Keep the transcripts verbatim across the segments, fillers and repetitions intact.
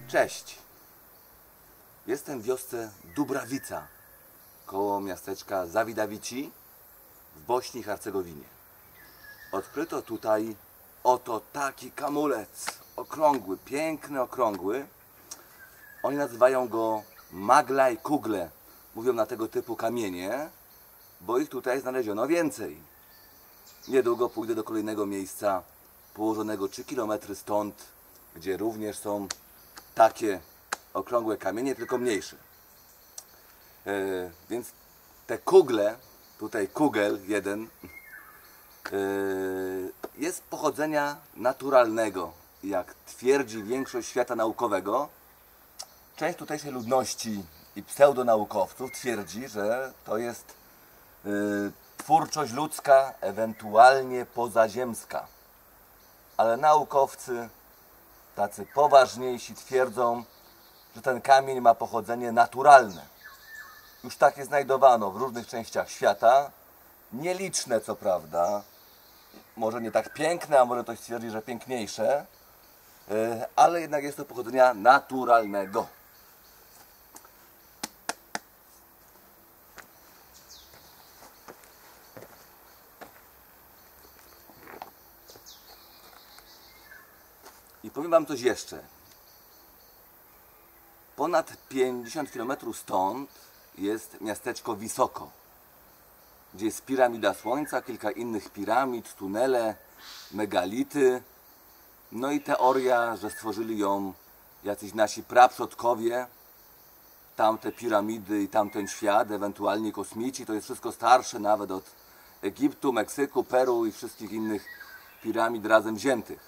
Cześć! Jestem w wiosce Dubrawica, koło miasteczka Zawidawici w Bośni i Hercegowinie. Odkryto tutaj oto taki kamulec, okrągły, piękny, okrągły. Oni nazywają go Maglaj Kugle. Mówią na tego typu kamienie, bo ich tutaj znaleziono więcej. Niedługo pójdę do kolejnego miejsca położonego trzy kilometry stąd, gdzie również są takie okrągłe kamienie, tylko mniejsze. Yy, więc te kugle, tutaj kugel jeden, yy, jest pochodzenia naturalnego, jak twierdzi większość świata naukowego. Część tutejszej ludności i pseudonaukowców twierdzi, że to jest yy, twórczość ludzka, ewentualnie pozaziemska. Ale naukowcy, tacy poważniejsi, twierdzą, że ten kamień ma pochodzenie naturalne. Już takie znajdowano w różnych częściach świata, nieliczne co prawda, może nie tak piękne, a może ktoś stwierdzi, że piękniejsze, ale jednak jest to pochodzenia naturalnego. I powiem wam coś jeszcze. Ponad pięćdziesiąt kilometrów stąd jest miasteczko Wysoko, gdzie jest piramida Słońca, kilka innych piramid, tunele, megality. No i teoria, że stworzyli ją jacyś nasi praprzodkowie, tamte piramidy i tamten świat, ewentualnie kosmici. To jest wszystko starsze nawet od Egiptu, Meksyku, Peru i wszystkich innych piramid razem wziętych.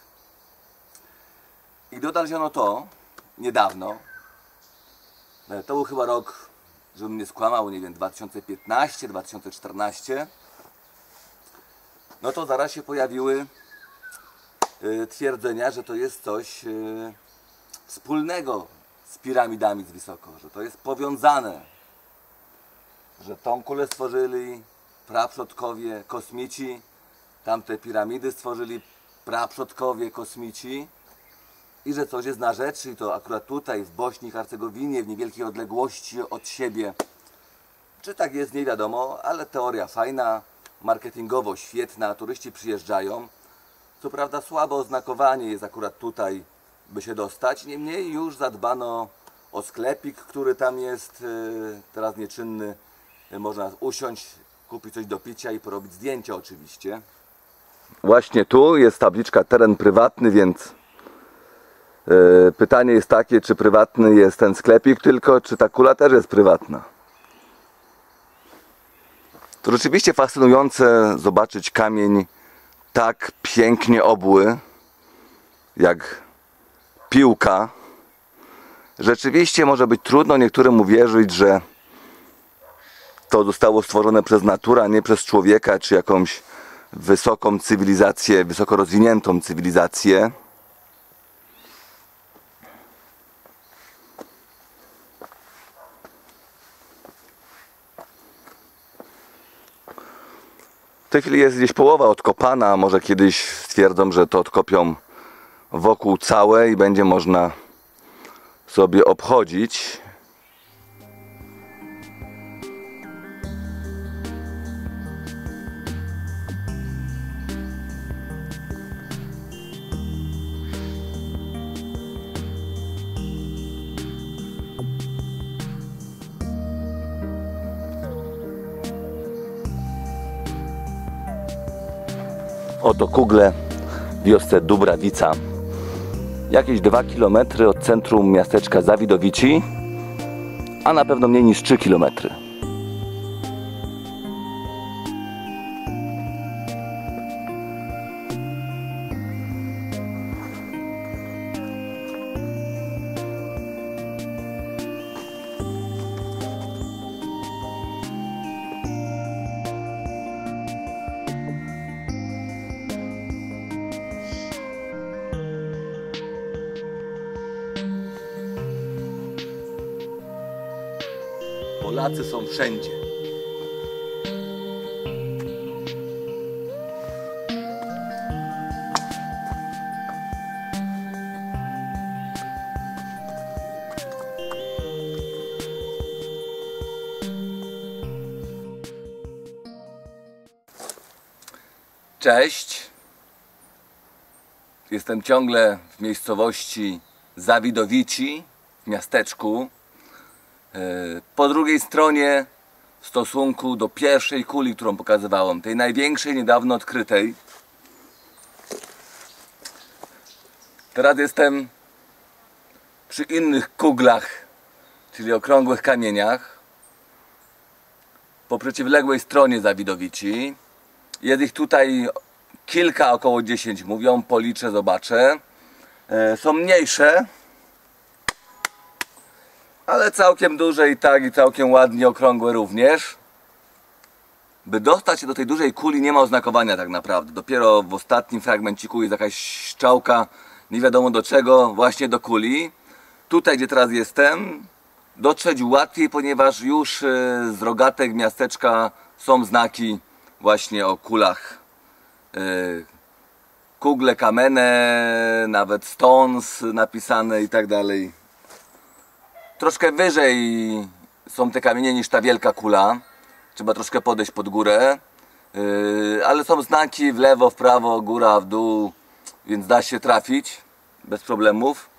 I gdy odnaleziono to niedawno, to był chyba rok, żebym nie skłamał, nie wiem, dwa tysiące piętnasty, dwa tysiące czternasty, no to zaraz się pojawiły y, twierdzenia, że to jest coś y, wspólnego z piramidami z Wysoko, że to jest powiązane, że tą kulę stworzyli praprzodkowie kosmici, tamte piramidy stworzyli praprzodkowie kosmici, i że coś jest na rzeczy, i to akurat tutaj w Bośni i Hercegowinie, w niewielkiej odległości od siebie. Czy tak jest, nie wiadomo, ale teoria fajna, marketingowo świetna, turyści przyjeżdżają. Co prawda słabe oznakowanie jest akurat tutaj, by się dostać, niemniej już zadbano o sklepik, który tam jest teraz nieczynny. Można usiąść, kupić coś do picia i porobić zdjęcia oczywiście. Właśnie tu jest tabliczka teren prywatny, więc pytanie jest takie, czy prywatny jest ten sklepik tylko, czy ta kula też jest prywatna. To rzeczywiście fascynujące zobaczyć kamień tak pięknie obły, jak piłka. Rzeczywiście może być trudno niektórym uwierzyć, że to zostało stworzone przez naturę, a nie przez człowieka, czy jakąś wysoką cywilizację, wysoko rozwiniętą cywilizację. W tej chwili jest gdzieś połowa odkopana, może kiedyś stwierdzą, że to odkopią wokół całe i będzie można sobie obchodzić. Oto kugle w wiosce Dubrawica, jakieś dwa kilometry od centrum miasteczka Zawidowici, a na pewno mniej niż trzy kilometry. Polacy są wszędzie. Cześć. Jestem ciągle w miejscowości Zawidowici, w miasteczku. Po drugiej stronie w stosunku do pierwszej kuli, którą pokazywałem, tej największej, niedawno odkrytej. Teraz jestem przy innych kuglach, czyli okrągłych kamieniach, po przeciwległej stronie Zawidowici. Jest ich tutaj kilka, około dziesięć mówią, policzę, zobaczę. Są mniejsze, ale całkiem duże i tak, i całkiem ładnie okrągłe również. By dostać się do tej dużej kuli nie ma oznakowania tak naprawdę. Dopiero w ostatnim fragmenciku jest jakaś strzałka, nie wiadomo do czego, właśnie do kuli. Tutaj, gdzie teraz jestem, dotrzeć łatwiej, ponieważ już z rogatek miasteczka są znaki właśnie o kulach. Kugle kamenne, nawet stones napisane i tak dalej. Troszkę wyżej są te kamienie niż ta wielka kula. Trzeba troszkę podejść pod górę. Ale są znaki w lewo, w prawo, góra, w dół, więc da się trafić bez problemów.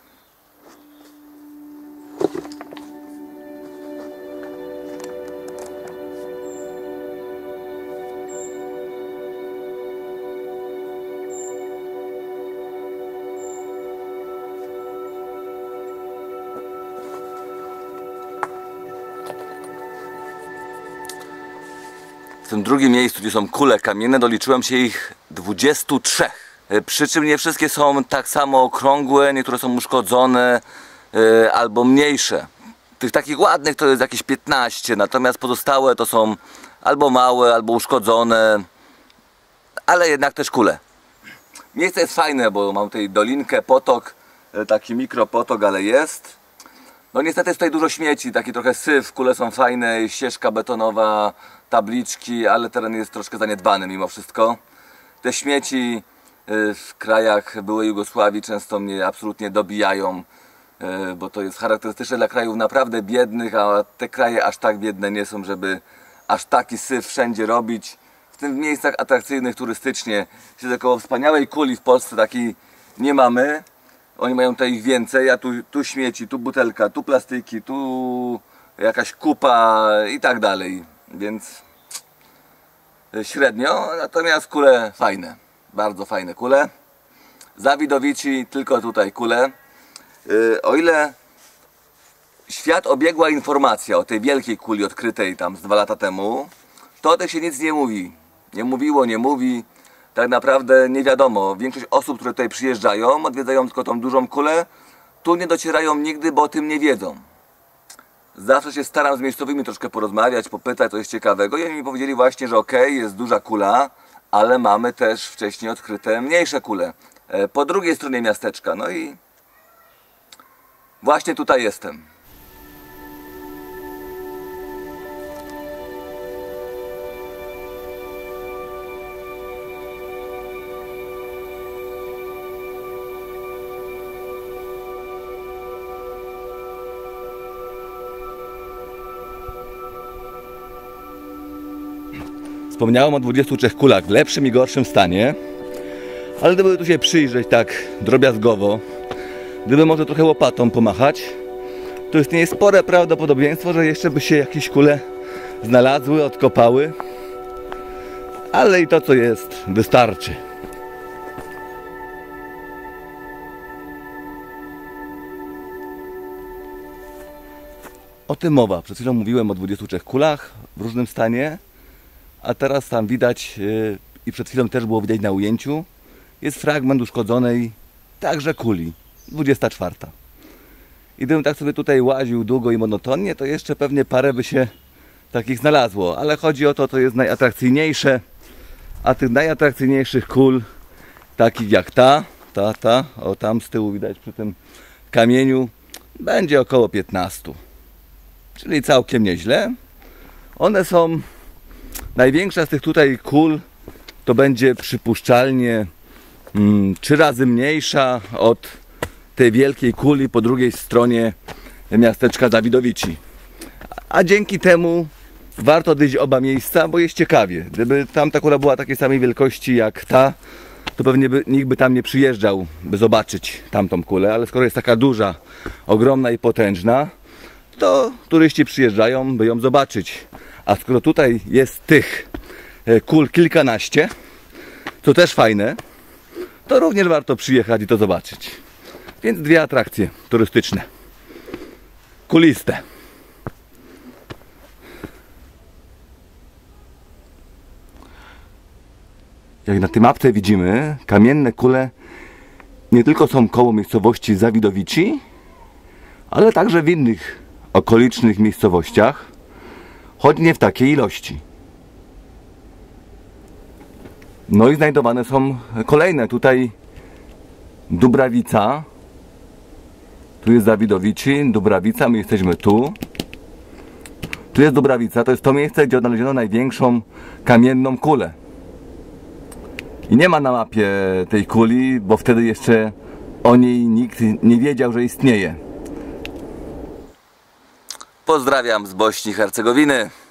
W tym drugim miejscu, gdzie są kule kamienne, doliczyłem się ich dwudziestu trzech. Przy czym nie wszystkie są tak samo okrągłe, niektóre są uszkodzone yy, albo mniejsze. Tych takich ładnych to jest jakieś piętnaście, natomiast pozostałe to są albo małe, albo uszkodzone, ale jednak też kule. Miejsce jest fajne, bo mam tutaj dolinkę, potok, taki mikropotok, ale jest. No niestety jest tutaj dużo śmieci, taki trochę syf, kule są fajne, ścieżka betonowa, tabliczki, ale teren jest troszkę zaniedbany mimo wszystko. Te śmieci w krajach byłej Jugosławii często mnie absolutnie dobijają, bo to jest charakterystyczne dla krajów naprawdę biednych, a te kraje aż tak biedne nie są, żeby aż taki syf wszędzie robić. W tym miejscach atrakcyjnych turystycznie, siedzę koło wspaniałej kuli w Polsce, takiej nie mamy. Oni mają tutaj ich więcej, a tu, tu śmieci, tu butelka, tu plastiki, tu jakaś kupa i tak dalej. Więc średnio, natomiast kule fajne, bardzo fajne kule. Zawidowici, tylko tutaj kule. Yy, o ile świat obiegła informacja o tej wielkiej kuli odkrytej tam z dwa lata temu, to o tych się nic nie mówi. Nie mówiło, nie mówi. Tak naprawdę nie wiadomo. Większość osób, które tutaj przyjeżdżają, odwiedzają tylko tą dużą kulę, tu nie docierają nigdy, bo o tym nie wiedzą. Zawsze się staram z miejscowymi troszkę porozmawiać, popytać coś ciekawego i oni mi powiedzieli właśnie, że okej, okay, jest duża kula, ale mamy też wcześniej odkryte mniejsze kule po drugiej stronie miasteczka. No i właśnie tutaj jestem. Wspomniałem o dwudziestu trzech kulach w lepszym i gorszym stanie, ale gdyby tu się przyjrzeć tak drobiazgowo, gdyby może trochę łopatą pomachać, to istnieje spore prawdopodobieństwo, że jeszcze by się jakieś kule znalazły, odkopały, ale i to co jest wystarczy. O tym mowa. Przed chwilą mówiłem o dwudziestu trzech kulach w różnym stanie. A teraz tam widać, yy, i przed chwilą też było widać na ujęciu, jest fragment uszkodzonej także kuli, dwudziesta czwarta. I gdybym tak sobie tutaj łaził długo i monotonnie, to jeszcze pewnie parę by się takich znalazło. Ale chodzi o to, co jest najatrakcyjniejsze, a tych najatrakcyjniejszych kul, takich jak ta, ta, ta, o tam z tyłu widać przy tym kamieniu, będzie około piętnastu. Czyli całkiem nieźle. One są... Największa z tych tutaj kul to będzie przypuszczalnie mm, trzy razy mniejsza od tej wielkiej kuli po drugiej stronie miasteczka Zawidowici. A dzięki temu warto odwiedzić oba miejsca, bo jest ciekawie. Gdyby tamta kula była takiej samej wielkości jak ta, to pewnie by, nikt by tam nie przyjeżdżał, by zobaczyć tamtą kulę, ale skoro jest taka duża, ogromna i potężna, to turyści przyjeżdżają, by ją zobaczyć. A skoro tutaj jest tych kul kilkanaście, co też fajne, to również warto przyjechać i to zobaczyć. Więc dwie atrakcje turystyczne. Kuliste. Jak na tej mapce widzimy, kamienne kule nie tylko są koło miejscowości Zawidowici, ale także w innych okolicznych miejscowościach, choć nie w takiej ilości. No i znajdowane są kolejne. Tutaj Dubrawica, tu jest Zawidowici, Dubrawica, my jesteśmy tu. Tu jest Dubrawica, to jest to miejsce, gdzie odnaleziono największą kamienną kulę. I nie ma na mapie tej kuli, bo wtedy jeszcze o niej nikt nie wiedział, że istnieje. Pozdrawiam z Bośni i Hercegowiny.